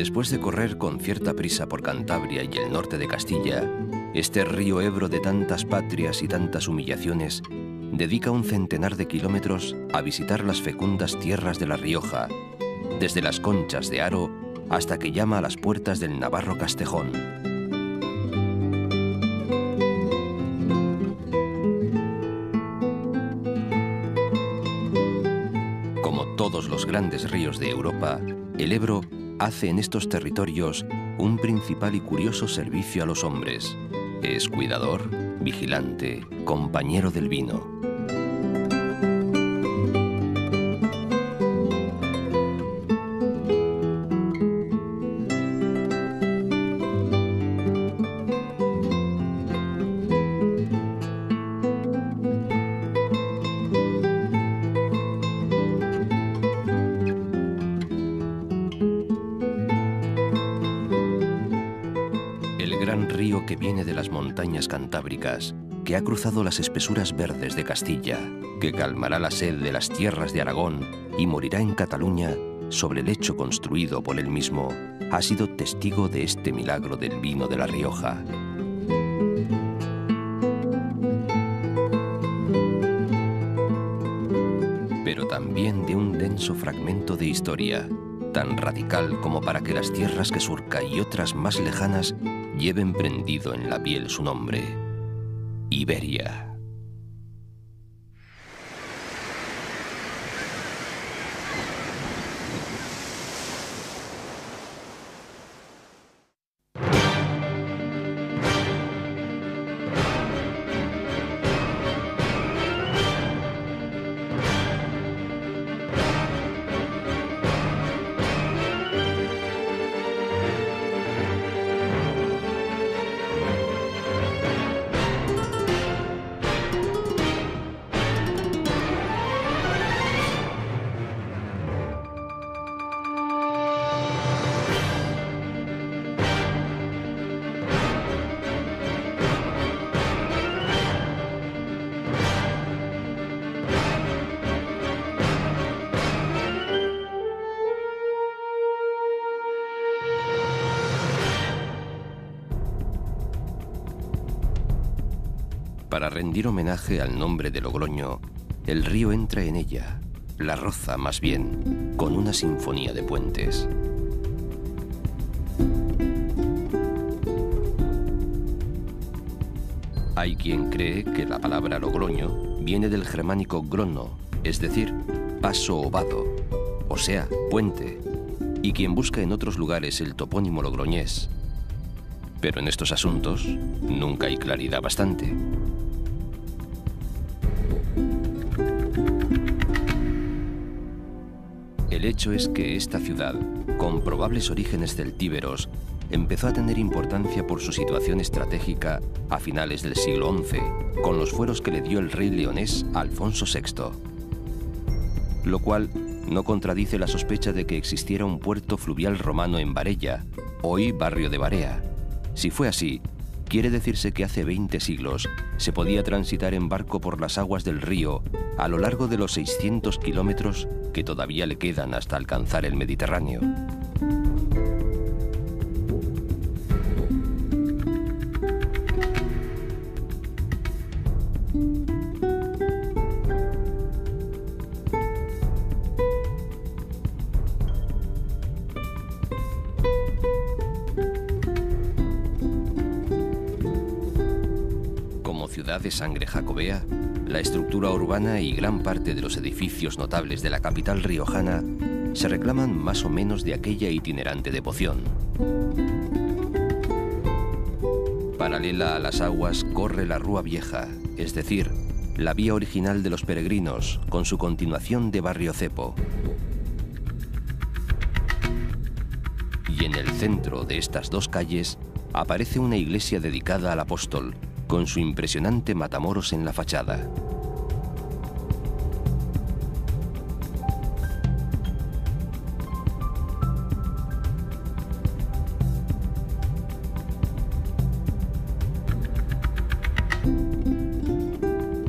Después de correr con cierta prisa por Cantabria y el norte de Castilla, este río Ebro de tantas patrias y tantas humillaciones dedica un centenar de kilómetros a visitar las fecundas tierras de La Rioja, desde las Conchas de Haro hasta que llama a las puertas del navarro Castejón. Como todos los grandes ríos de Europa, el Ebro hace en estos territorios un principal y curioso servicio a los hombres. Es cuidador, vigilante, compañero del vino. Que viene de las montañas cantábricas, que ha cruzado las espesuras verdes de Castilla, que calmará la sed de las tierras de Aragón y morirá en Cataluña sobre el lecho construido por él mismo, ha sido testigo de este milagro del vino de La Rioja. Pero también de un denso fragmento de historia, tan radical como para que las tierras que surca y otras más lejanas lleven prendido en la piel su nombre: Iberia. Para rendir homenaje al nombre de Logroño, el río entra en ella, la roza más bien, con una sinfonía de puentes. Hay quien cree que la palabra Logroño viene del germánico grono, es decir, paso o vado, o sea, puente, y quien busca en otros lugares el topónimo logroñés. Pero en estos asuntos nunca hay claridad bastante. El hecho es que esta ciudad, con probables orígenes celtíberos, empezó a tener importancia por su situación estratégica a finales del siglo XI, con los fueros que le dio el rey leonés Alfonso VI. Lo cual no contradice la sospecha de que existiera un puerto fluvial romano en Varella, hoy barrio de Varea. Si fue así, quiere decirse que hace 20 siglos se podía transitar en barco por las aguas del río a lo largo de los 600 kilómetros que todavía le quedan hasta alcanzar el Mediterráneo. Ciudad de sangre jacobea, la estructura urbana y gran parte de los edificios notables de la capital riojana se reclaman más o menos de aquella itinerante devoción. Paralela a las aguas corre la Rúa Vieja, es decir, la vía original de los peregrinos, con su continuación de Barrio Cepo. Y en el centro de estas dos calles aparece una iglesia dedicada al apóstol, con su impresionante matamoros en la fachada.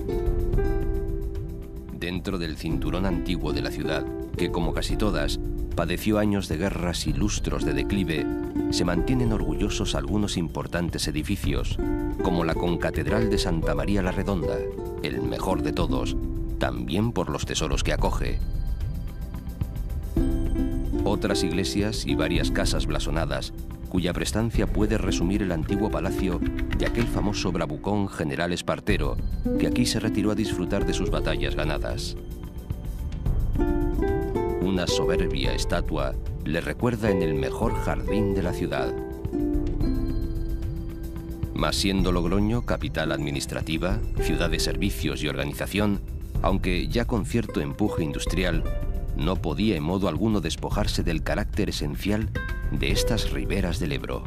Dentro del cinturón antiguo de la ciudad, que como casi todas, padeció años de guerras y lustros de declive, se mantienen orgullosos algunos importantes edificios, como la concatedral de Santa María la Redonda, el mejor de todos, también por los tesoros que acoge. Otras iglesias y varias casas blasonadas, cuya prestancia puede resumir el antiguo palacio de aquel famoso bravucón general Espartero, que aquí se retiró a disfrutar de sus batallas ganadas. Una soberbia estatua le recuerda en el mejor jardín de la ciudad. Mas siendo Logroño capital administrativa, ciudad de servicios y organización, aunque ya con cierto empuje industrial, no podía en modo alguno despojarse del carácter esencial de estas riberas del Ebro.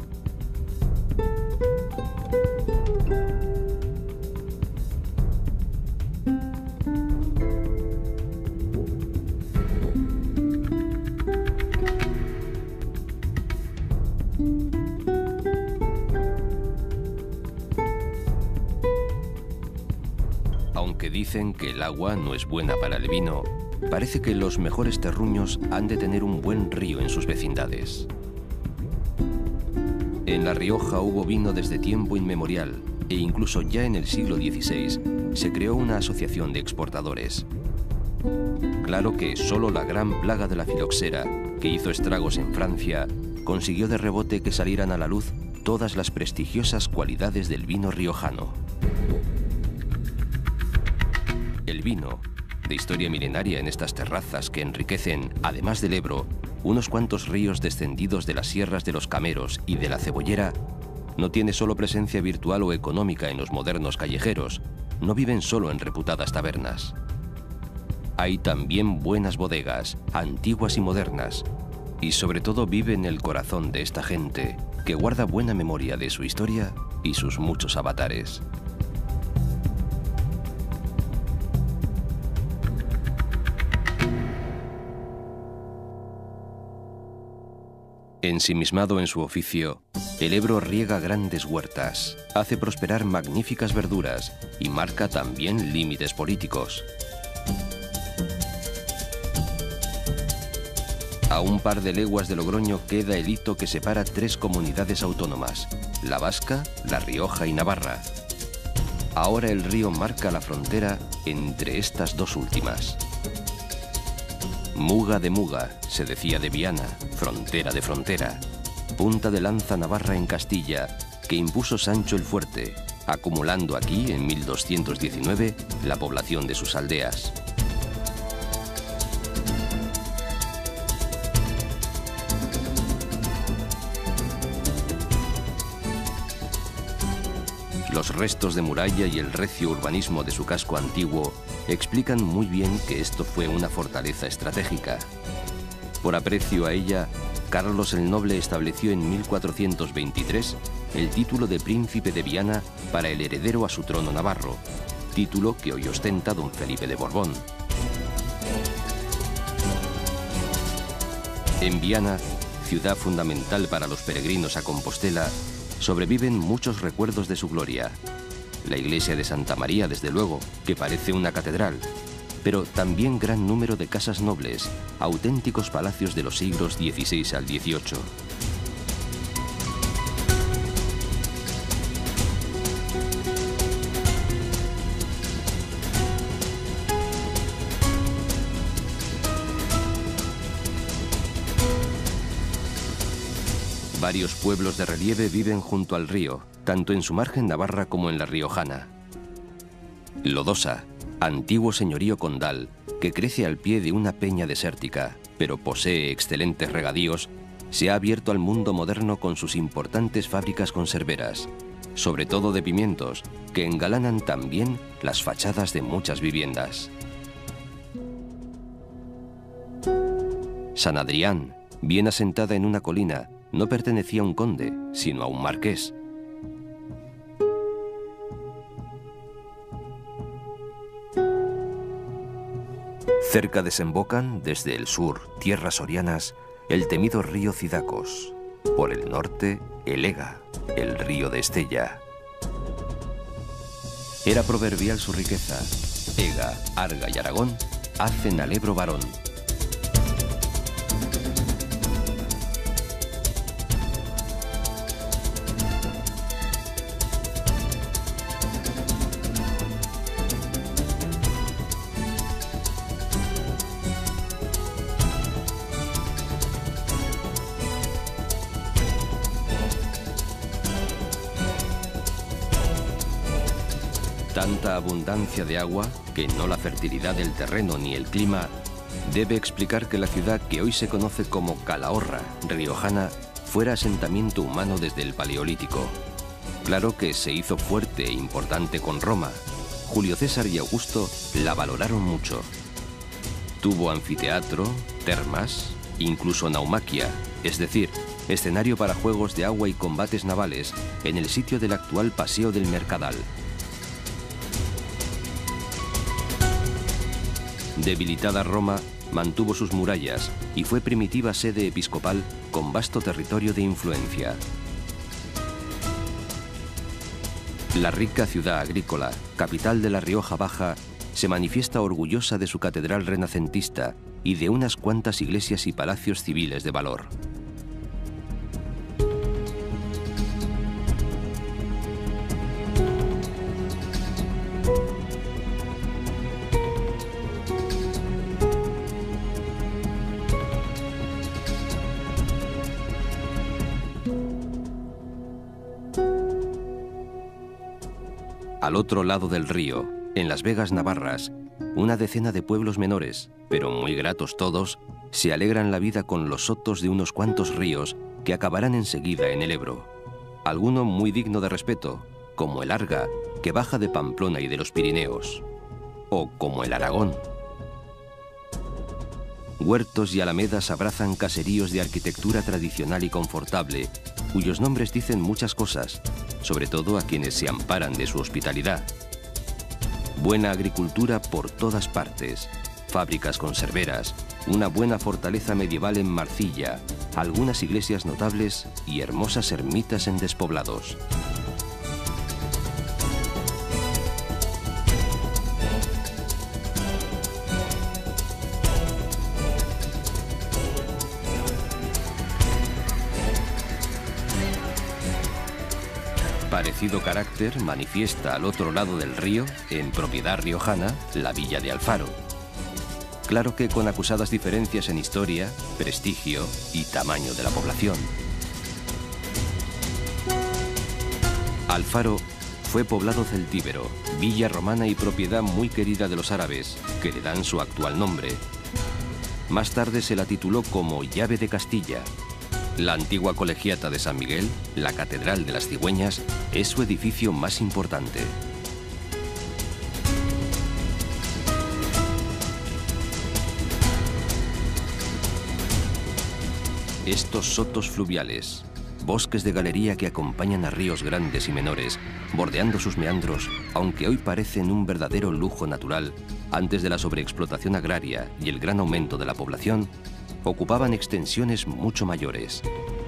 Aunque dicen que el agua no es buena para el vino, parece que los mejores terruños han de tener un buen río en sus vecindades. En La Rioja hubo vino desde tiempo inmemorial e incluso ya en el siglo XVI se creó una asociación de exportadores. Claro que solo la gran plaga de la filoxera, que hizo estragos en Francia, consiguió de rebote que salieran a la luz todas las prestigiosas cualidades del vino riojano. El vino, de historia milenaria en estas terrazas que enriquecen, además del Ebro, unos cuantos ríos descendidos de las sierras de los Cameros y de la Cebollera, no tiene solo presencia virtual o económica en los modernos callejeros, no viven solo en reputadas tabernas. Hay también buenas bodegas, antiguas y modernas, y sobre todo vive en el corazón de esta gente, que guarda buena memoria de su historia y sus muchos avatares. Ensimismado en su oficio, el Ebro riega grandes huertas, hace prosperar magníficas verduras y marca también límites políticos. A un par de leguas de Logroño queda el hito que separa tres comunidades autónomas, la Vasca, La Rioja y Navarra. Ahora el río marca la frontera entre estas dos últimas. Muga de Muga, se decía de Viana, frontera de frontera, punta de lanza navarra en Castilla, que impuso Sancho el Fuerte, acumulando aquí, en 1219, la población de sus aldeas. Los restos de muralla y el recio urbanismo de su casco antiguo explican muy bien que esto fue una fortaleza estratégica. Por aprecio a ella, Carlos el Noble estableció en 1423 el título de Príncipe de Viana para el heredero a su trono navarro, título que hoy ostenta don Felipe de Borbón. En Viana, ciudad fundamental para los peregrinos a Compostela, sobreviven muchos recuerdos de su gloria. La iglesia de Santa María, desde luego, que parece una catedral, pero también gran número de casas nobles, auténticos palacios de los siglos XVI al XVIII. Varios pueblos de relieve viven junto al río, tanto en su margen navarra como en la riojana. Lodosa, antiguo señorío condal, que crece al pie de una peña desértica, pero posee excelentes regadíos, se ha abierto al mundo moderno con sus importantes fábricas conserveras, sobre todo de pimientos, que engalanan también las fachadas de muchas viviendas. San Adrián, bien asentada en una colina, no pertenecía a un conde, sino a un marqués. Cerca desembocan, desde el sur, tierras sorianas, el temido río Cidacos. Por el norte, el Ega, el río de Estella. Era proverbial su riqueza. Ega, Arga y Aragón hacen al Ebro varón. Tanta abundancia de agua, que no la fertilidad del terreno ni el clima, debe explicar que la ciudad que hoy se conoce como Calahorra, riojana, fuera asentamiento humano desde el Paleolítico. Claro que se hizo fuerte e importante con Roma. Julio César y Augusto la valoraron mucho. Tuvo anfiteatro, termas, incluso naumaquia, es decir, escenario para juegos de agua y combates navales en el sitio del actual Paseo del Mercadal. Debilitada Roma, mantuvo sus murallas y fue primitiva sede episcopal con vasto territorio de influencia. La rica ciudad agrícola, capital de la Rioja Baja, se manifiesta orgullosa de su catedral renacentista y de unas cuantas iglesias y palacios civiles de valor. Al otro lado del río, en Las Vegas navarras, una decena de pueblos menores, pero muy gratos todos, se alegran la vida con los sotos de unos cuantos ríos que acabarán enseguida en el Ebro. Alguno muy digno de respeto, como el Arga, que baja de Pamplona y de los Pirineos, o como el Aragón. Huertos y alamedas abrazan caseríos de arquitectura tradicional y confortable, cuyos nombres dicen muchas cosas, sobre todo a quienes se amparan de su hospitalidad. Buena agricultura por todas partes, fábricas conserveras, una buena fortaleza medieval en Marcilla, algunas iglesias notables y hermosas ermitas en despoblados. Parecido carácter manifiesta al otro lado del río, en propiedad riojana, la villa de Alfaro. Claro que con acusadas diferencias en historia, prestigio y tamaño de la población. Alfaro fue poblado celtíbero, villa romana y propiedad muy querida de los árabes, que le dan su actual nombre. Más tarde se la tituló como Llave de Castilla. La antigua colegiata de San Miguel, la Catedral de las Cigüeñas, es su edificio más importante. Estos sotos fluviales, bosques de galería que acompañan a ríos grandes y menores, bordeando sus meandros, aunque hoy parecen un verdadero lujo natural, antes de la sobreexplotación agraria y el gran aumento de la población, ocupaban extensiones mucho mayores.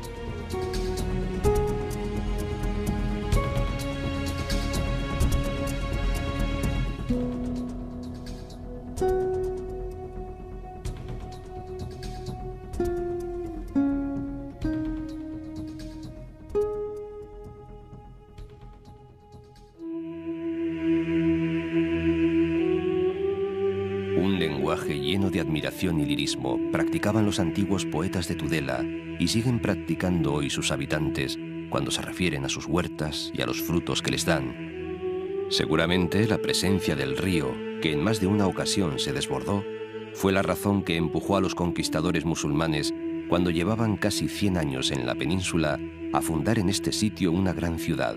Un lenguaje lleno de admiración y lirismo practicaban los antiguos poetas de Tudela y siguen practicando hoy sus habitantes cuando se refieren a sus huertas y a los frutos que les dan. Seguramente la presencia del río, que en más de una ocasión se desbordó, fue la razón que empujó a los conquistadores musulmanes, cuando llevaban casi 100 años en la península, a fundar en este sitio una gran ciudad.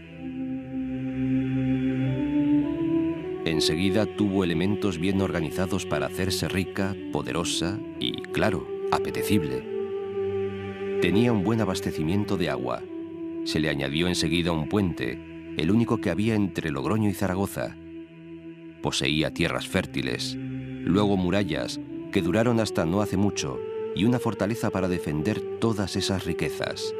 Enseguida tuvo elementos bien organizados para hacerse rica, poderosa y, claro, apetecible. Tenía un buen abastecimiento de agua. Se le añadió enseguida un puente, el único que había entre Logroño y Zaragoza. Poseía tierras fértiles, luego murallas, que duraron hasta no hace mucho, y una fortaleza para defender todas esas riquezas.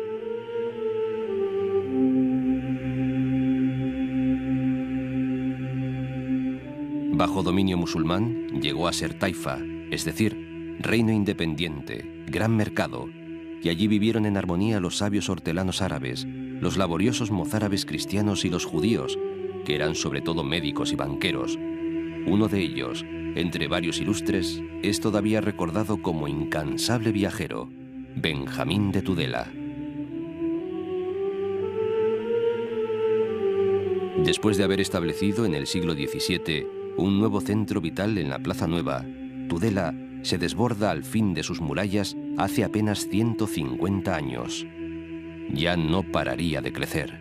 Bajo dominio musulmán llegó a ser taifa, es decir, reino independiente, gran mercado, y allí vivieron en armonía los sabios hortelanos árabes, los laboriosos mozárabes cristianos y los judíos, que eran sobre todo médicos y banqueros. Uno de ellos, entre varios ilustres, es todavía recordado como incansable viajero, Benjamín de Tudela. Después de haber establecido en el siglo XVII un nuevo centro vital en la Plaza Nueva, Tudela se desborda al fin de sus murallas hace apenas 150 años. Ya no pararía de crecer.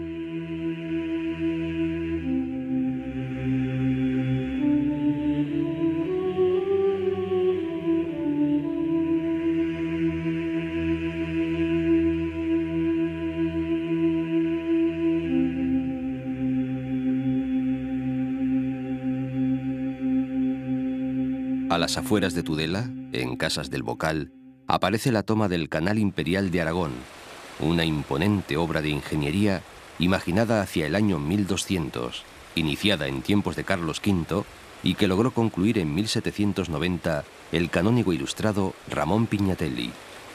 A las afueras de Tudela, en Casas del Bocal, aparece la toma del Canal Imperial de Aragón, una imponente obra de ingeniería imaginada hacia el año 1200, iniciada en tiempos de Carlos V y que logró concluir en 1790 el canónigo ilustrado Ramón Pignatelli.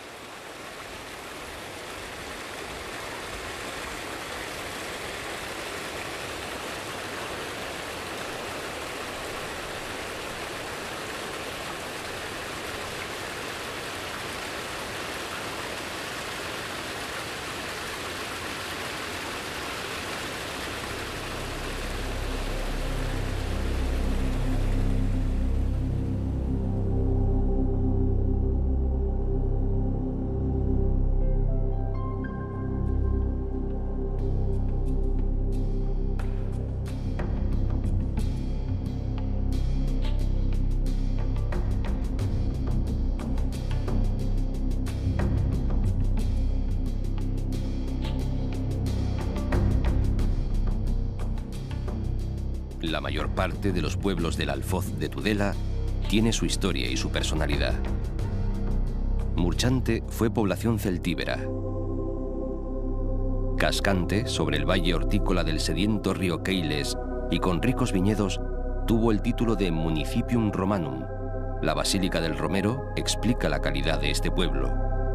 La mayor parte de los pueblos del Alfoz de Tudela tiene su historia y su personalidad. Murchante fue población celtíbera. Cascante, sobre el valle hortícola del sediento río Keiles y con ricos viñedos, tuvo el título de Municipium Romanum. La Basílica del Romero explica la calidad de este pueblo.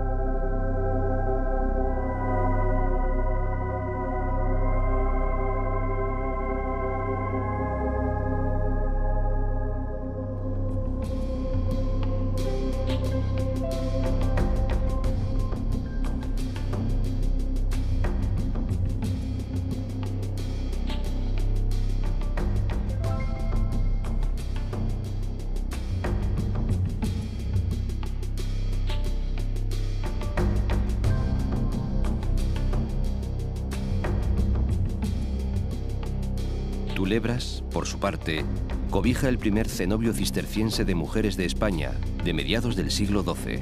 Culebras, por su parte, cobija el primer cenobio cisterciense de mujeres de España, de mediados del siglo XII.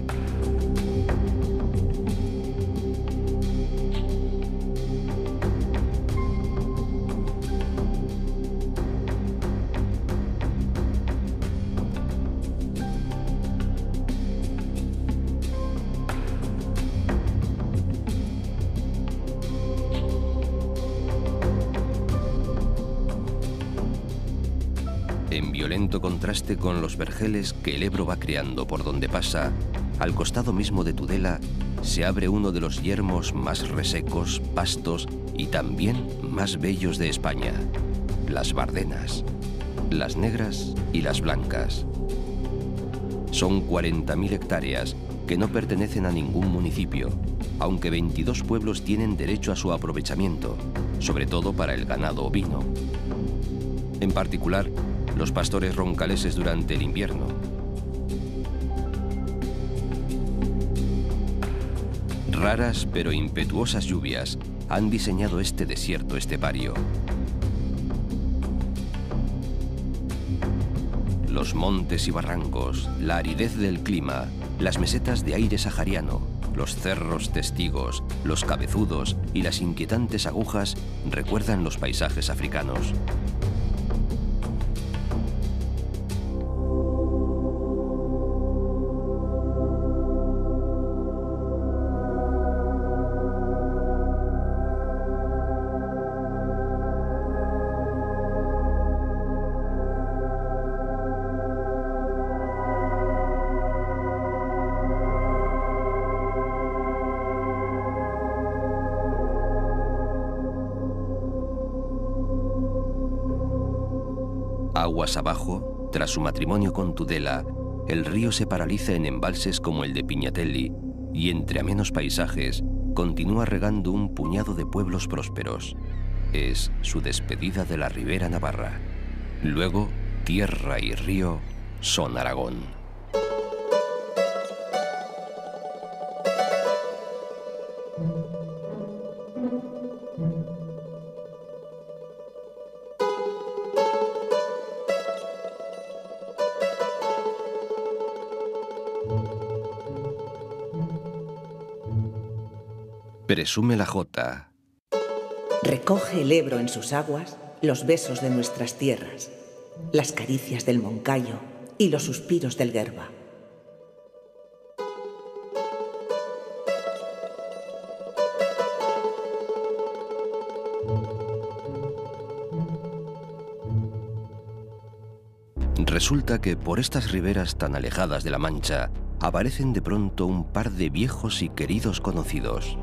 En violento contraste con los vergeles que el Ebro va creando por donde pasa, al costado mismo de Tudela se abre uno de los yermos más resecos, vastos y también más bellos de España, las Bardenas, las negras y las blancas. Son 40.000 hectáreas que no pertenecen a ningún municipio, aunque 22 pueblos tienen derecho a su aprovechamiento, sobre todo para el ganado ovino. En particular, los pastores roncaleses durante el invierno. Raras pero impetuosas lluvias han diseñado este desierto estepario. Los montes y barrancos, la aridez del clima, las mesetas de aire sahariano, los cerros testigos, los cabezudos y las inquietantes agujas recuerdan los paisajes africanos. Aguas abajo, tras su matrimonio con Tudela, el río se paraliza en embalses como el de Pignatelli y entre amenos paisajes continúa regando un puñado de pueblos prósperos. es su despedida de la Ribera Navarra. Luego, tierra y río son Aragón. Presume la jota. Recoge el Ebro en sus aguas los besos de nuestras tierras, las caricias del Moncayo y los suspiros del Guerba. Resulta que por estas riberas tan alejadas de la Mancha aparecen de pronto un par de viejos y queridos conocidos.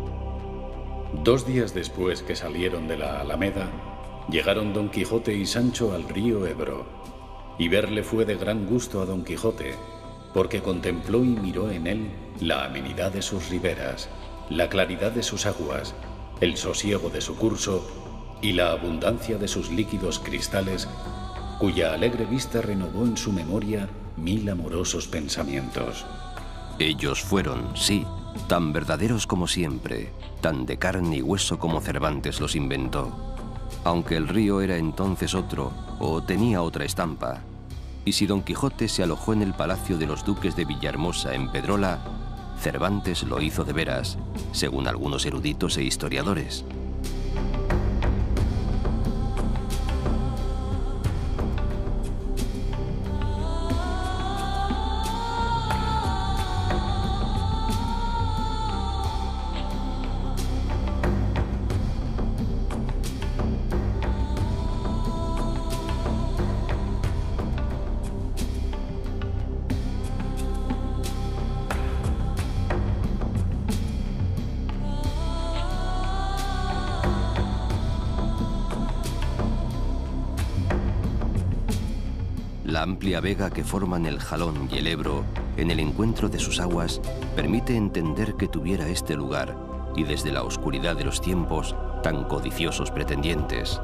2 días después que salieron de la Alameda, llegaron Don Quijote y Sancho al río Ebro, y verle fue de gran gusto a Don Quijote, porque contempló y miró en él la amenidad de sus riberas, la claridad de sus aguas, el sosiego de su curso y la abundancia de sus líquidos cristales, cuya alegre vista renovó en su memoria 1000 amorosos pensamientos. Ellos fueron, sí, tan verdaderos como siempre, tan de carne y hueso como Cervantes los inventó, aunque el río era entonces otro, o tenía otra estampa. Y si Don Quijote se alojó en el palacio de los duques de Villahermosa en Pedrola, Cervantes lo hizo de veras, según algunos eruditos e historiadores. La amplia vega que forman el Jalón y el Ebro, en el encuentro de sus aguas, permite entender que tuviera este lugar, y desde la oscuridad de los tiempos, tan codiciosos pretendientes.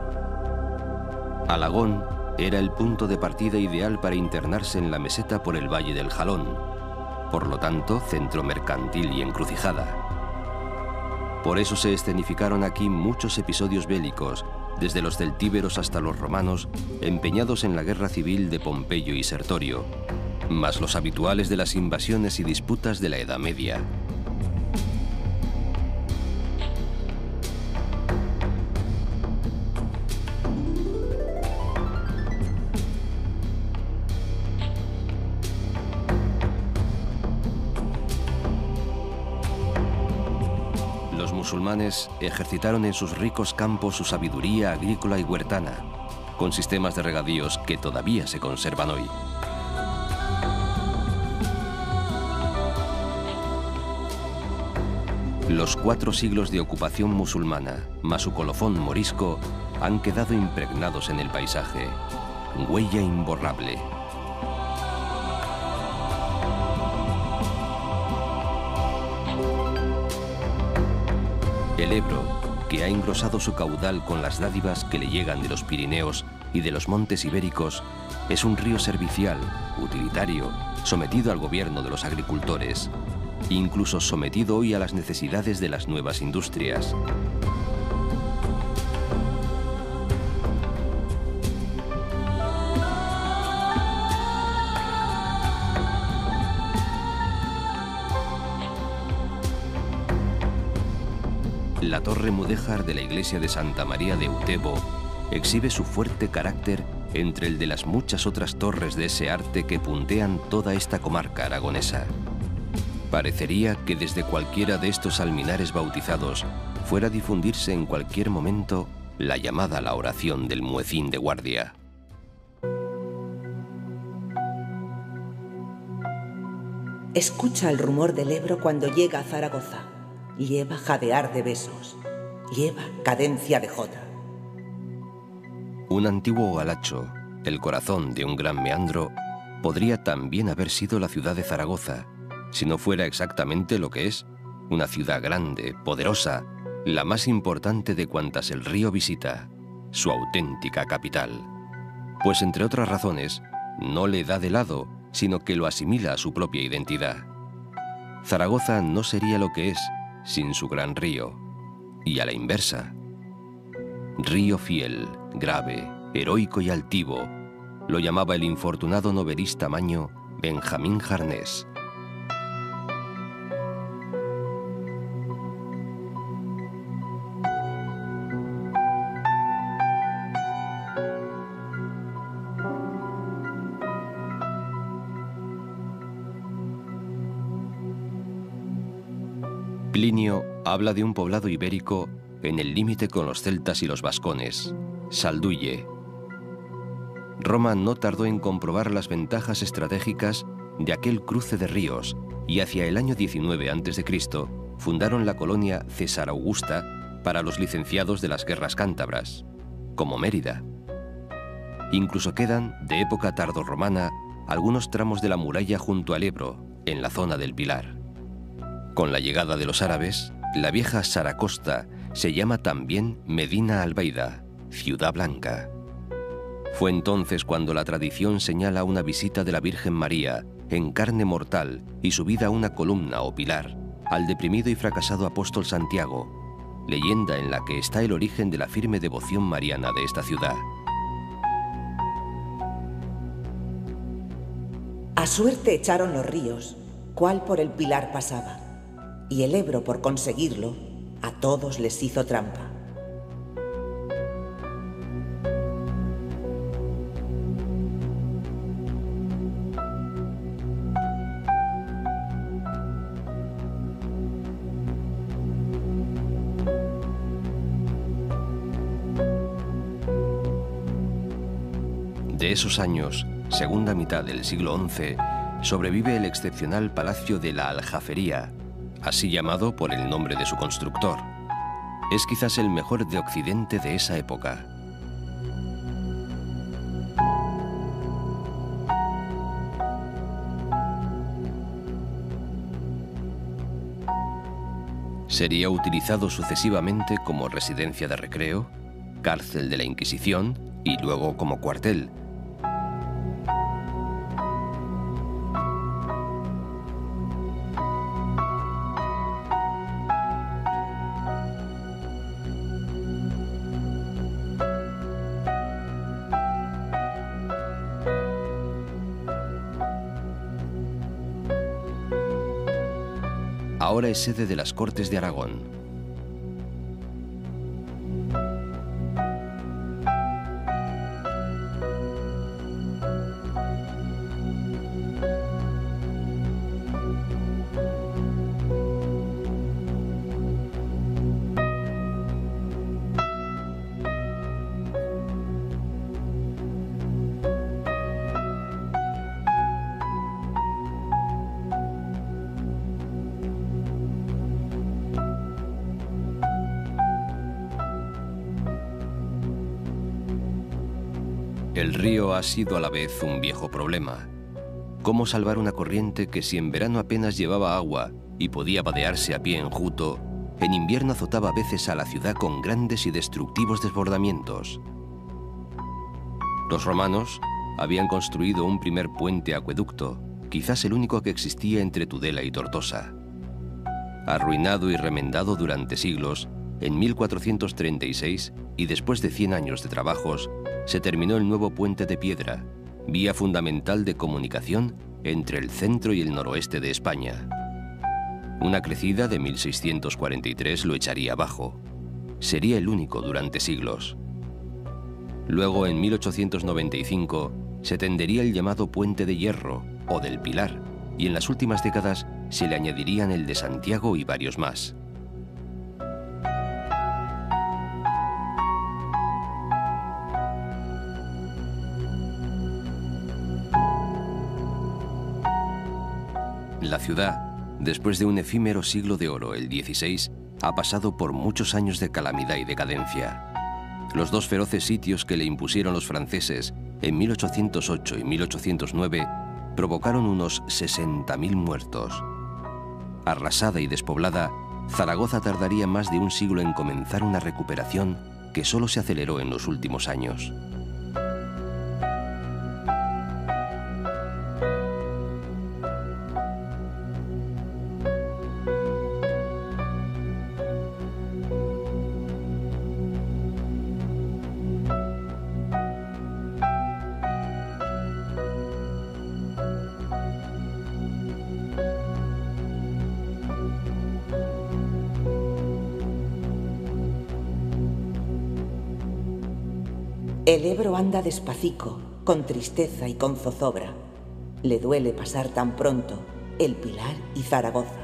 Alagón era el punto de partida ideal para internarse en la meseta por el valle del Jalón, por lo tanto, centro mercantil y encrucijada. Por eso se escenificaron aquí muchos episodios bélicos, desde los celtíberos hasta los romanos, empeñados en la guerra civil de Pompeyo y Sertorio, más los habituales de las invasiones y disputas de la Edad Media. Los musulmanes ejercitaron en sus ricos campos su sabiduría agrícola y huertana, con sistemas de regadíos que todavía se conservan hoy. Los 4 siglos de ocupación musulmana, más su colofón morisco, han quedado impregnados en el paisaje, huella imborrable. El Ebro, que ha engrosado su caudal con las dádivas que le llegan de los Pirineos y de los montes ibéricos, es un río servicial, utilitario, sometido al gobierno de los agricultores, incluso sometido hoy a las necesidades de las nuevas industrias. La torre mudéjar de la iglesia de Santa María de Utebo exhibe su fuerte carácter entre el de las muchas otras torres de ese arte que puntean toda esta comarca aragonesa. Parecería que desde cualquiera de estos alminares bautizados fuera a difundirse en cualquier momento la llamada a la oración del muecín de guardia. Escucha el rumor del Ebro cuando llega a Zaragoza. Lleva jadear de besos, lleva cadencia de jota. Un antiguo galacho, el corazón de un gran meandro, podría también haber sido la ciudad de Zaragoza, si no fuera exactamente lo que es, una ciudad grande, poderosa, la más importante de cuantas el río visita, su auténtica capital. Pues entre otras razones, no le da de lado, sino que lo asimila a su propia identidad. Zaragoza no sería lo que es sin su gran río, y a la inversa. Río fiel, grave, heroico y altivo, lo llamaba el infortunado novelista maño Benjamín Jarnés. Plinio habla de un poblado ibérico en el límite con los celtas y los vascones, Salduye. Roma no tardó en comprobar las ventajas estratégicas de aquel cruce de ríos y hacia el año 19 a.C. fundaron la colonia César Augusta para los licenciados de las guerras cántabras, como Mérida. Incluso quedan, de época tardorromana, algunos tramos de la muralla junto al Ebro, en la zona del Pilar. Con la llegada de los árabes, la vieja Saracosta se llama también Medina Albaida, Ciudad Blanca. Fue entonces cuando la tradición señala una visita de la Virgen María en carne mortal y subida a una columna o pilar al deprimido y fracasado apóstol Santiago, leyenda en la que está el origen de la firme devoción mariana de esta ciudad. A suerte echaron los ríos, cuál por el Pilar pasaba, y el Ebro, por conseguirlo, a todos les hizo trampa. De esos años, segunda mitad del siglo XI, sobrevive el excepcional Palacio de la Aljafería, así llamado por el nombre de su constructor. Es quizás el mejor de Occidente de esa época. Sería utilizado sucesivamente como residencia de recreo, cárcel de la Inquisición y luego como cuartel. Ahora es sede de las Cortes de Aragón. El río ha sido a la vez un viejo problema. ¿Cómo salvar una corriente que si en verano apenas llevaba agua y podía vadearse a pie enjuto, en invierno azotaba a veces a la ciudad con grandes y destructivos desbordamientos? Los romanos habían construido un primer puente acueducto, quizás el único que existía entre Tudela y Tortosa. Arruinado y remendado durante siglos, en 1436, y después de 100 años de trabajos, se terminó el nuevo puente de piedra, vía fundamental de comunicación entre el centro y el noroeste de España. Una crecida de 1643 lo echaría abajo. Sería el único durante siglos. Luego, en 1895, se tendería el llamado Puente de Hierro, o del Pilar, y en las últimas décadas se le añadirían el de Santiago y varios más. La ciudad, después de un efímero siglo de oro, el XVI, ha pasado por muchos años de calamidad y decadencia. Los dos feroces sitios que le impusieron los franceses en 1808 y 1809 provocaron unos 60.000 muertos. Arrasada y despoblada, Zaragoza tardaría más de un siglo en comenzar una recuperación que solo se aceleró en los últimos años. El Ebro anda despacico, con tristeza y con zozobra. Le duele pasar tan pronto el Pilar y Zaragoza.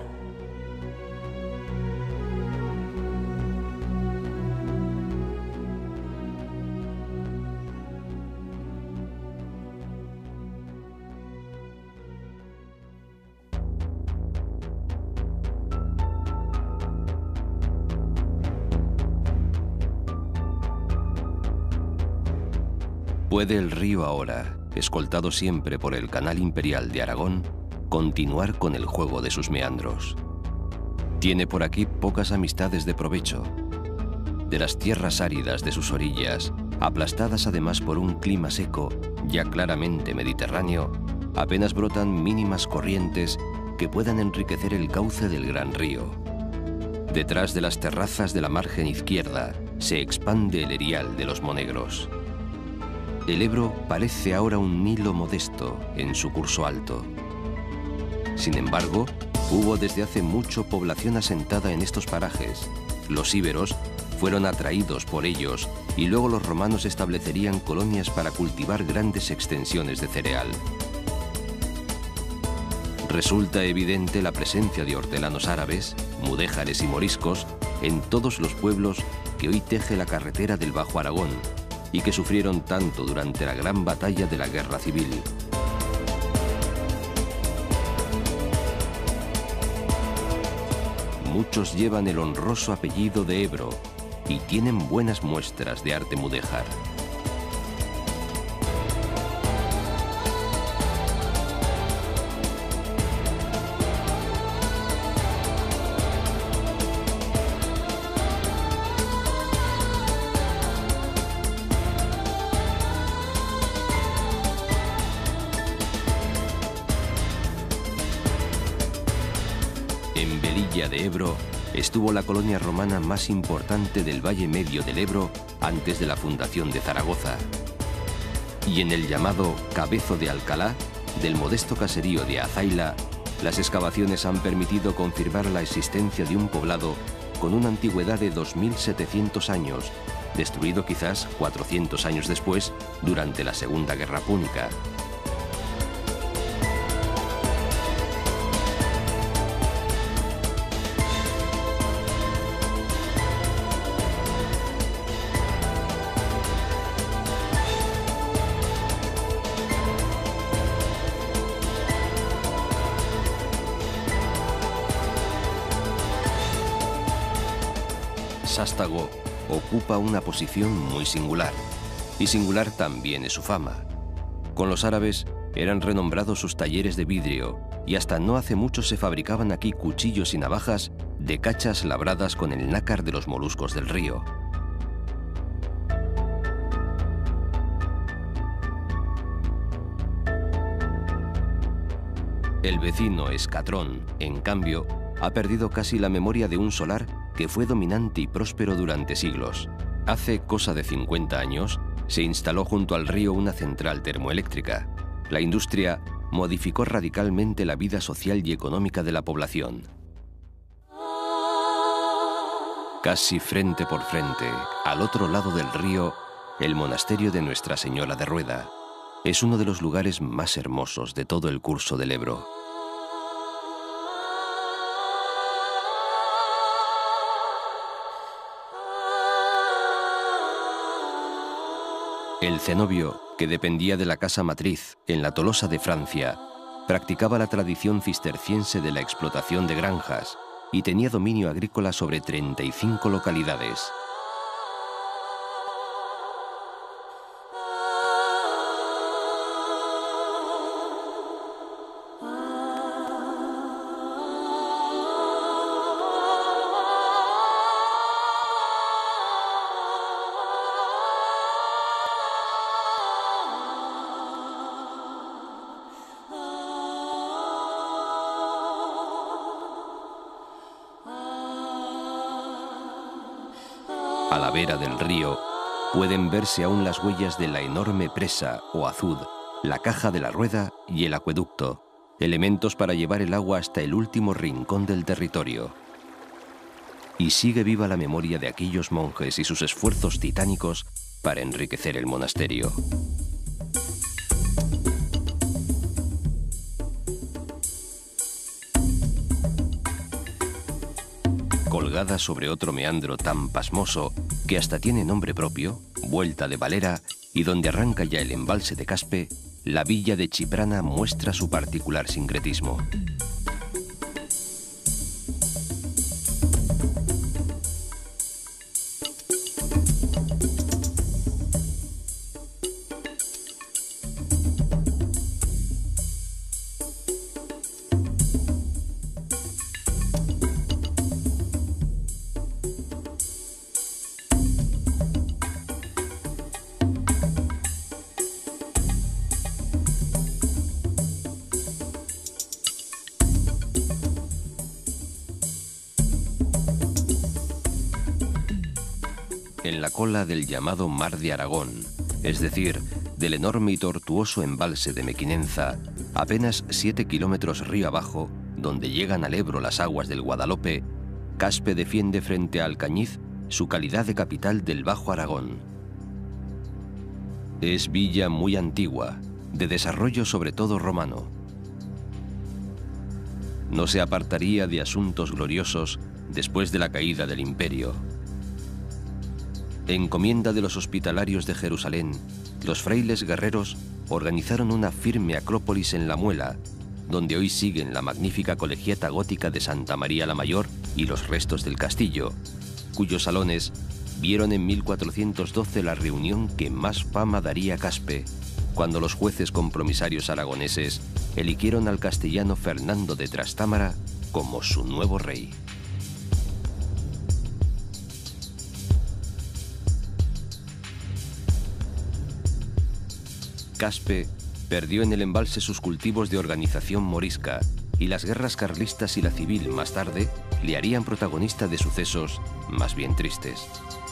¿Puede el río ahora, escoltado siempre por el Canal Imperial de Aragón, continuar con el juego de sus meandros? Tiene por aquí pocas amistades de provecho. De las tierras áridas de sus orillas, aplastadas además por un clima seco, ya claramente mediterráneo, apenas brotan mínimas corrientes que puedan enriquecer el cauce del gran río. Detrás de las terrazas de la margen izquierda se expande el erial de los Monegros. El Ebro parece ahora un Nilo modesto en su curso alto. Sin embargo, hubo desde hace mucho población asentada en estos parajes. Los íberos fueron atraídos por ellos y luego los romanos establecerían colonias para cultivar grandes extensiones de cereal. Resulta evidente la presencia de hortelanos árabes, mudéjares y moriscos en todos los pueblos que hoy teje la carretera del Bajo Aragón y que sufrieron tanto durante la gran batalla de la Guerra Civil. Muchos llevan el honroso apellido de Ebro y tienen buenas muestras de arte mudéjar. En Velilla de Ebro estuvo la colonia romana más importante del Valle Medio del Ebro antes de la fundación de Zaragoza. Y en el llamado Cabezo de Alcalá, del modesto caserío de Azaila, las excavaciones han permitido confirmar la existencia de un poblado con una antigüedad de 2700 años, destruido quizás 400 años después durante la Segunda Guerra Púnica. Sástago ocupa una posición muy singular, y singular también es su fama. Con los árabes eran renombrados sus talleres de vidrio, y hasta no hace mucho se fabricaban aquí cuchillos y navajas de cachas labradas con el nácar de los moluscos del río. El vecino Escatrón, en cambio, ha perdido casi la memoria de un solar que fue dominante y próspero durante siglos. Hace cosa de 50 años, se instaló junto al río una central termoeléctrica. La industria modificó radicalmente la vida social y económica de la población. Casi frente por frente, al otro lado del río, el monasterio de Nuestra Señora de Rueda es uno de los lugares más hermosos de todo el curso del Ebro. El cenobio, que dependía de la casa matriz en la Tolosa de Francia, practicaba la tradición cisterciense de la explotación de granjas y tenía dominio agrícola sobre 35 localidades. A la vera del río pueden verse aún las huellas de la enorme presa o azud, la caja de la rueda y el acueducto, elementos para llevar el agua hasta el último rincón del territorio. Y sigue viva la memoria de aquellos monjes y sus esfuerzos titánicos para enriquecer el monasterio. Colgada sobre otro meandro tan pasmoso que hasta tiene nombre propio, Vuelta de Valera, y donde arranca ya el embalse de Caspe, la villa de Chiprana muestra su particular sincretismo. En la cola del llamado Mar de Aragón, es decir, del enorme y tortuoso embalse de Mequinenza, apenas 7 kilómetros río abajo, donde llegan al Ebro las aguas del Guadalope, Caspe defiende frente a Alcañiz su calidad de capital del Bajo Aragón. Es villa muy antigua, de desarrollo sobre todo romano. No se apartaría de asuntos gloriosos después de la caída del imperio. Encomienda de los hospitalarios de Jerusalén, los frailes guerreros organizaron una firme acrópolis en La Muela, donde hoy siguen la magnífica colegiata gótica de Santa María la Mayor y los restos del castillo, cuyos salones vieron en 1412 la reunión que más fama daría a Caspe, cuando los jueces compromisarios aragoneses eligieron al castellano Fernando de Trastámara como su nuevo rey. Caspe perdió en el embalse sus cultivos de organización morisca y las guerras carlistas y la civil más tarde le harían protagonista de sucesos más bien tristes.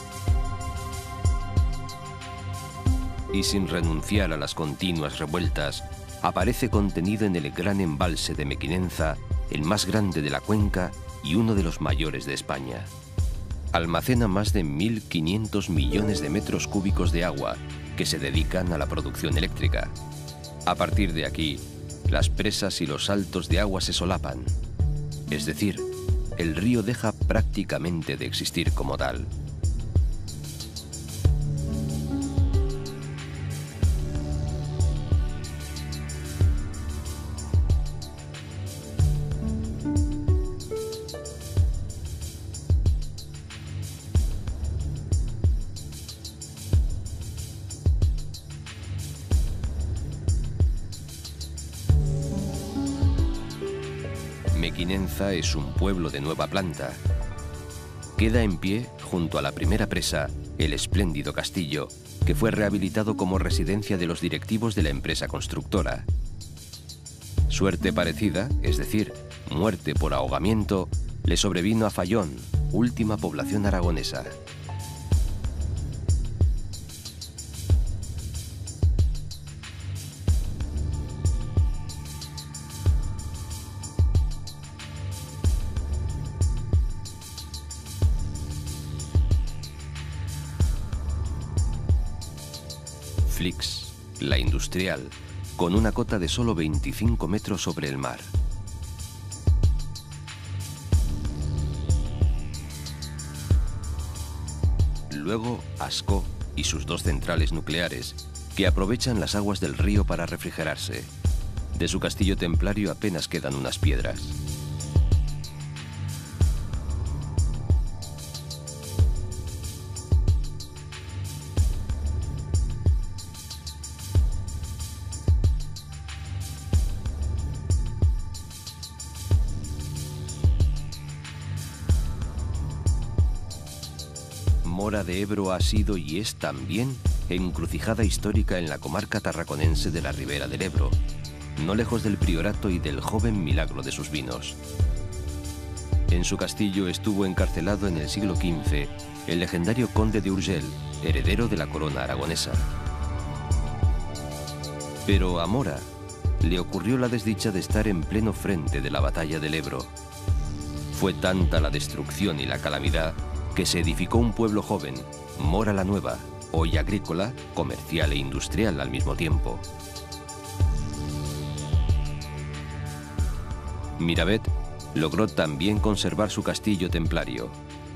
Y sin renunciar a las continuas revueltas, aparece contenido en el gran embalse de Mequinenza, el más grande de la cuenca y uno de los mayores de España. Almacena más de 1.500 millones de metros cúbicos de agua que se dedican a la producción eléctrica. A partir de aquí, las presas y los saltos de agua se solapan. Es decir, el río deja prácticamente de existir como tal. Mequinenza es un pueblo de nueva planta. Queda en pie, junto a la primera presa, el espléndido castillo, que fue rehabilitado como residencia de los directivos de la empresa constructora. Suerte parecida, es decir, muerte por ahogamiento, le sobrevino a Fayón, última población aragonesa. Flix, la industrial, con una cota de solo 25 metros sobre el mar. Luego, Ascó y sus dos centrales nucleares, que aprovechan las aguas del río para refrigerarse. De su castillo templario apenas quedan unas piedras. Mora de Ebro ha sido y es también encrucijada histórica en la comarca tarraconense de la Ribera del Ebro, no lejos del priorato y del joven milagro de sus vinos. En su castillo estuvo encarcelado en el siglo XV el legendario conde de Urgell, heredero de la corona aragonesa. Pero a Mora le ocurrió la desdicha de estar en pleno frente de la batalla del Ebro. Fue tanta la destrucción y la calamidad que se edificó un pueblo joven, Mora la Nueva, hoy agrícola, comercial e industrial al mismo tiempo. Miravet logró también conservar su castillo templario.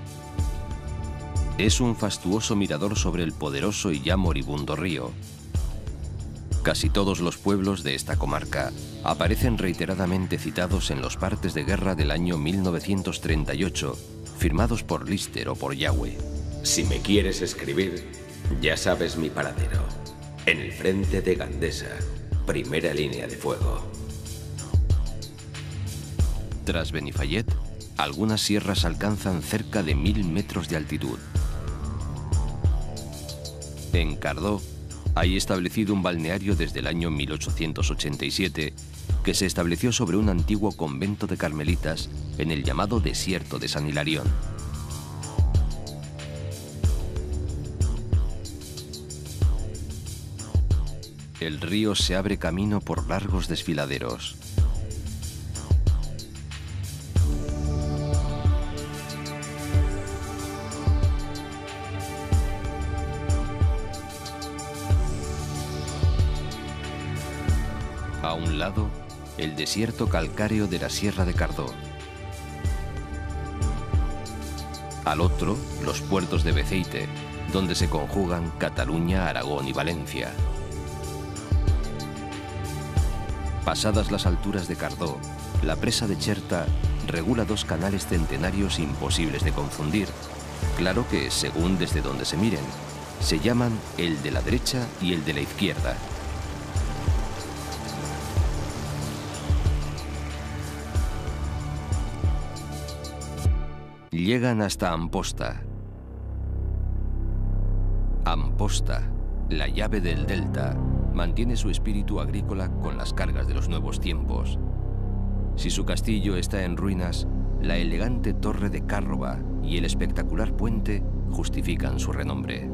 Es un fastuoso mirador sobre el poderoso y ya moribundo río. Casi todos los pueblos de esta comarca aparecen reiteradamente citados en los partes de guerra del año 1938, firmados por Lister o por Yahweh. Si me quieres escribir, ya sabes mi paradero. En el frente de Gandesa, primera línea de fuego. Tras Benifayet, algunas sierras alcanzan cerca de 1000 metros de altitud. En Cardó hay establecido un balneario desde el año 1887 que se estableció sobre un antiguo convento de carmelitas en el llamado desierto de San Hilarión. El río se abre camino por largos desfiladeros. A un lado, el desierto calcáreo de la Sierra de Cardó. Al otro, los puertos de Beceite, donde se conjugan Cataluña, Aragón y Valencia. Pasadas las alturas de Cardó, la presa de Cherta regula dos canales centenarios imposibles de confundir. Claro que, según desde donde se miren, se llaman el de la derecha y el de la izquierda. Llegan hasta Amposta. Amposta, la llave del delta, mantiene su espíritu agrícola con las cargas de los nuevos tiempos. Si su castillo está en ruinas, la elegante torre de Cárroba y el espectacular puente justifican su renombre.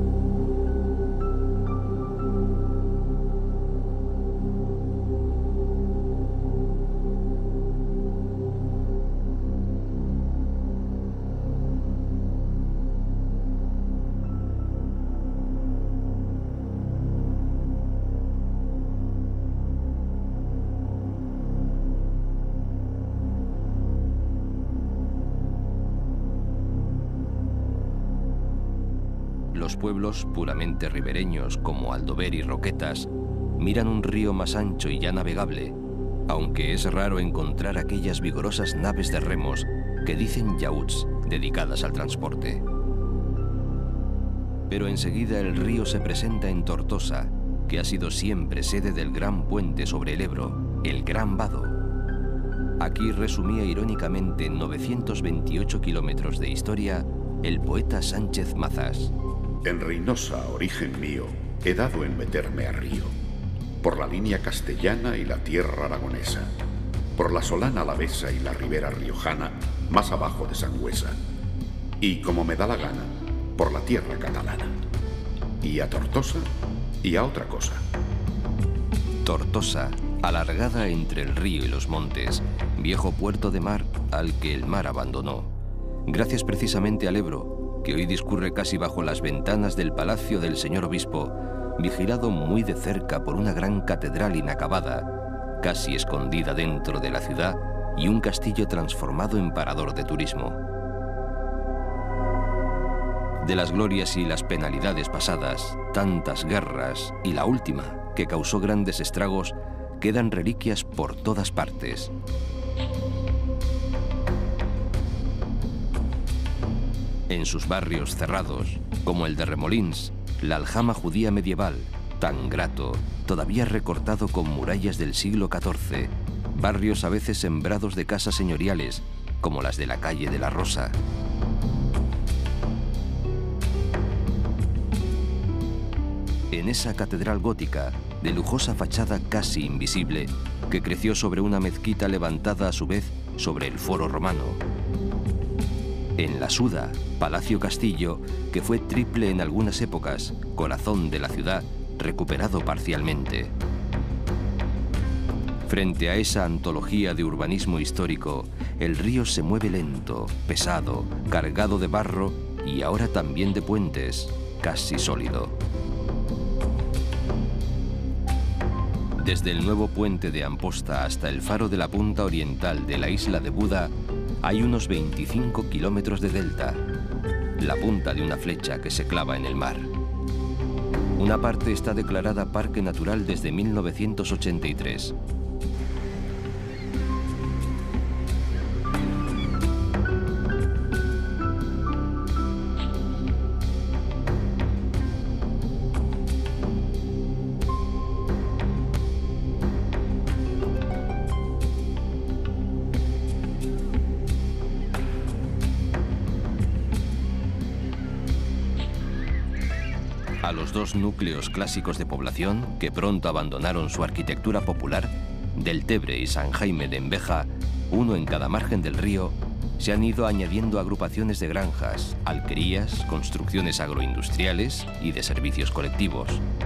Los pueblos puramente ribereños como Aldover y Roquetas miran un río más ancho y ya navegable, aunque es raro encontrar aquellas vigorosas naves de remos que dicen yauts dedicadas al transporte. Pero enseguida el río se presenta en Tortosa, que ha sido siempre sede del gran puente sobre el Ebro, el Gran Vado. Aquí resumía irónicamente en 928 kilómetros de historia el poeta Sánchez Mazas. En Reynosa, origen mío, he dado en meterme a río, por la línea castellana y la tierra aragonesa, por la solana alavesa y la ribera riojana, más abajo de Sangüesa, y como me da la gana, por la tierra catalana, y a Tortosa y a otra cosa. Tortosa, alargada entre el río y los montes, viejo puerto de mar al que el mar abandonó, gracias precisamente al Ebro, que hoy discurre casi bajo las ventanas del palacio del señor obispo, vigilado muy de cerca por una gran catedral inacabada, casi escondida dentro de la ciudad, y un castillo transformado en parador de turismo. De las glorias y las penalidades pasadas, tantas guerras, y la última, que causó grandes estragos, quedan reliquias por todas partes. En sus barrios cerrados, como el de Remolins, la aljama judía medieval, tan grato, todavía recortado con murallas del siglo XIV, barrios a veces sembrados de casas señoriales, como las de la calle de la Rosa. En esa catedral gótica, de lujosa fachada casi invisible, que creció sobre una mezquita levantada a su vez sobre el foro romano. En la Suda, Palacio Castillo, que fue triple en algunas épocas, corazón de la ciudad, recuperado parcialmente. Frente a esa antología de urbanismo histórico, el río se mueve lento, pesado, cargado de barro y ahora también de puentes, casi sólido. Desde el nuevo puente de Amposta hasta el faro de la punta oriental de la isla de Buda, hay unos 25 kilómetros de delta, la punta de una flecha que se clava en el mar. Una parte está declarada Parque Natural desde 1983. A los dos núcleos clásicos de población, que pronto abandonaron su arquitectura popular, Deltebre y San Jaime de Enveja, uno en cada margen del río, se han ido añadiendo agrupaciones de granjas, alquerías, construcciones agroindustriales y de servicios colectivos.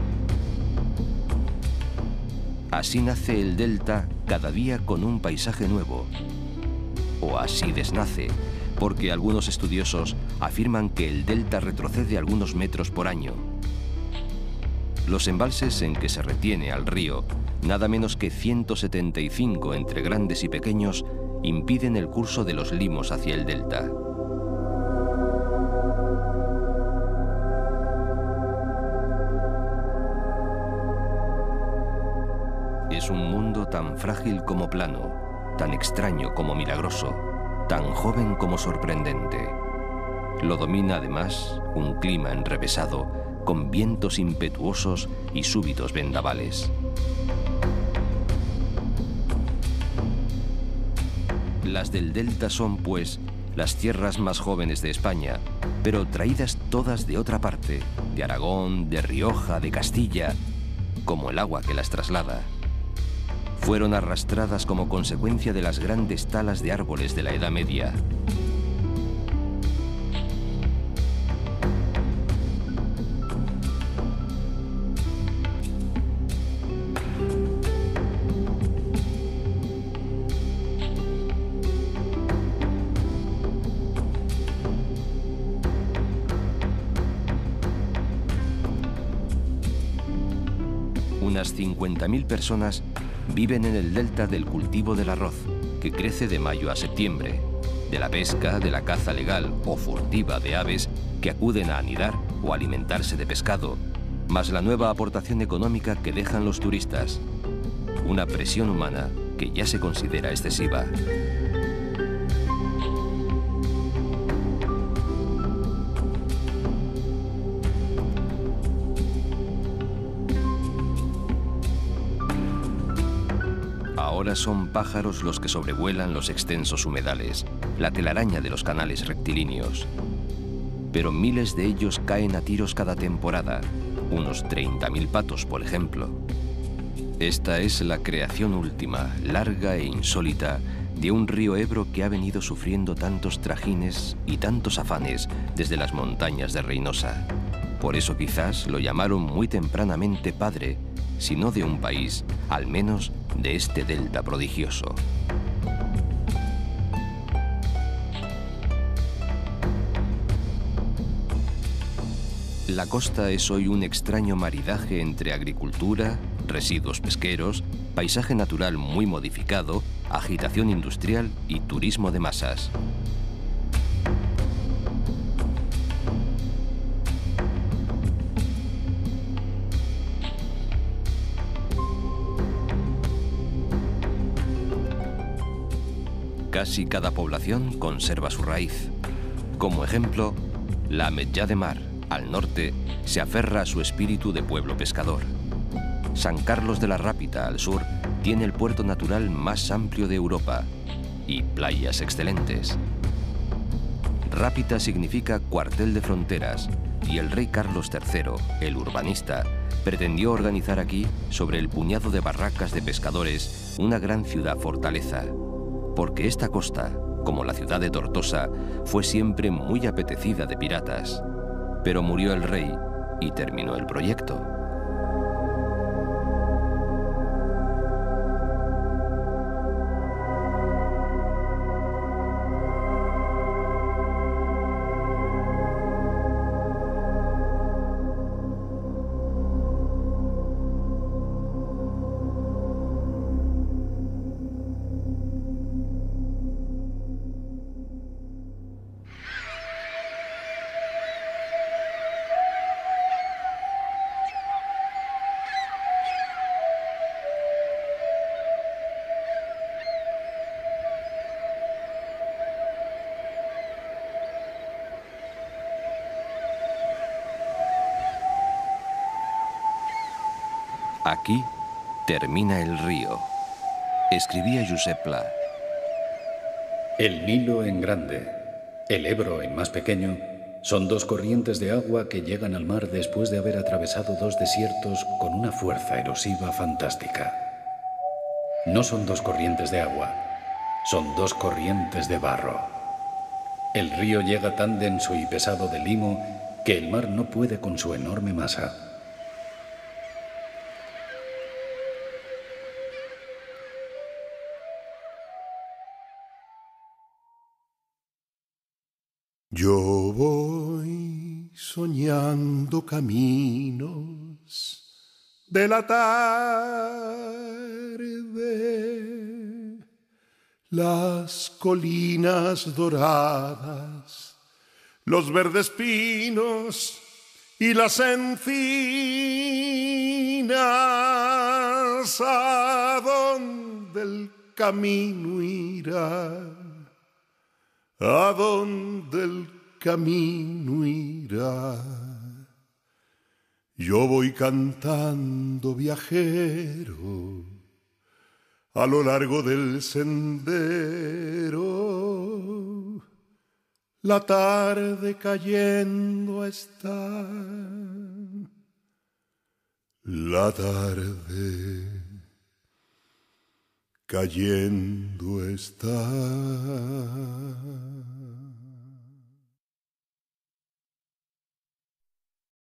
Así nace el delta cada día con un paisaje nuevo. O así desnace, porque algunos estudiosos afirman que el delta retrocede algunos metros por año. Los embalses en que se retiene al río, nada menos que 175 entre grandes y pequeños, impiden el curso de los limos hacia el delta. Es un mundo tan frágil como plano, tan extraño como milagroso, tan joven como sorprendente. Lo domina además un clima enrevesado, con vientos impetuosos y súbitos vendavales. Las del delta son, pues, las tierras más jóvenes de España, pero traídas todas de otra parte, de Aragón, de Rioja, de Castilla, como el agua que las traslada. Fueron arrastradas como consecuencia de las grandes talas de árboles de la Edad Media. Unas 50.000 personas viven en el delta del cultivo del arroz, que crece de mayo a septiembre, de la pesca, de la caza legal o furtiva de aves que acuden a anidar o alimentarse de pescado, más la nueva aportación económica que dejan los turistas. Una presión humana que ya se considera excesiva. Ahora son pájaros los que sobrevuelan los extensos humedales, la telaraña de los canales rectilíneos. Pero miles de ellos caen a tiros cada temporada, unos 30.000 patos, por ejemplo. Esta es la creación última, larga e insólita, de un río Ebro que ha venido sufriendo tantos trajines y tantos afanes desde las montañas de Reynosa. Por eso quizás lo llamaron muy tempranamente padre, si no de un país, al menos de este delta prodigioso. La costa es hoy un extraño maridaje entre agricultura, residuos pesqueros, paisaje natural muy modificado, agitación industrial y turismo de masas. Casi cada población conserva su raíz. Como ejemplo, la Ametllá de Mar, al norte, se aferra a su espíritu de pueblo pescador. San Carlos de la Rápita, al sur, tiene el puerto natural más amplio de Europa y playas excelentes. Rápita significa cuartel de fronteras y el rey Carlos III, el urbanista, pretendió organizar aquí, sobre el puñado de barracas de pescadores, una gran ciudad fortaleza. Porque esta costa, como la ciudad de Tortosa, fue siempre muy apetecida de piratas. Pero murió el rey y terminó el proyecto. Aquí termina el río. Escribía Josep Pla. El Nilo en grande, el Ebro en más pequeño, son dos corrientes de agua que llegan al mar después de haber atravesado dos desiertos con una fuerza erosiva fantástica. No son dos corrientes de agua, son dos corrientes de barro. El río llega tan denso y pesado de limo que el mar no puede con su enorme masa. Yo voy soñando caminos de la tarde, las colinas doradas, los verdes pinos y las encinas, ¿a dónde el camino irá? ¿A dónde el camino irá? Yo voy cantando viajero a lo largo del sendero. La tarde cayendo está. La tarde cayendo está.